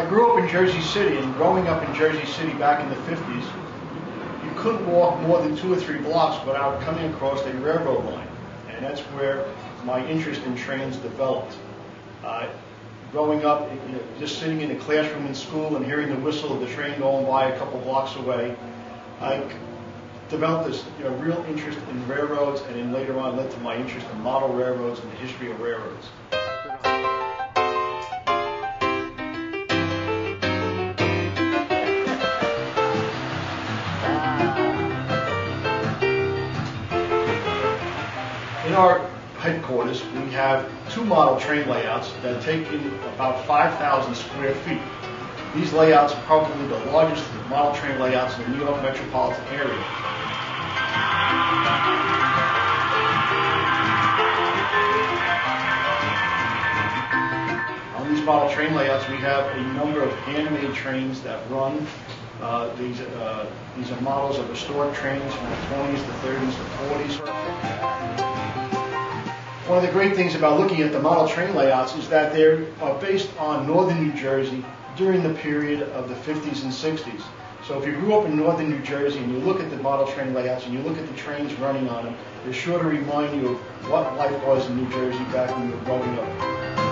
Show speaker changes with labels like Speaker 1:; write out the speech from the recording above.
Speaker 1: grew up in Jersey City, and growing up in Jersey City back in the 50s, you couldn't walk more than 2 or 3 blocks without coming across a railroad line. And that's where my interest in trains developed. Growing up, just sitting in a classroom in school and hearing the whistle of the train going by a couple blocks away, I developed this real interest in railroads, and then later on led to my interest in model railroads and the history of railroads. In our headquarters, we have 2 model train layouts that take in about 5,000 square feet. These layouts are probably the largest model train layouts in the New York metropolitan area. On these model train layouts, we have a number of handmade trains that run. These are models of restored trains from the 20s, the 30s, the 40s. One of the great things about looking at the model train layouts is that they are based on northern New Jersey during the period of the 50s and 60s. So if you grew up in northern New Jersey and you look at the model train layouts and you look at the trains running on them, they're sure to remind you of what life was in New Jersey back when you were growing up.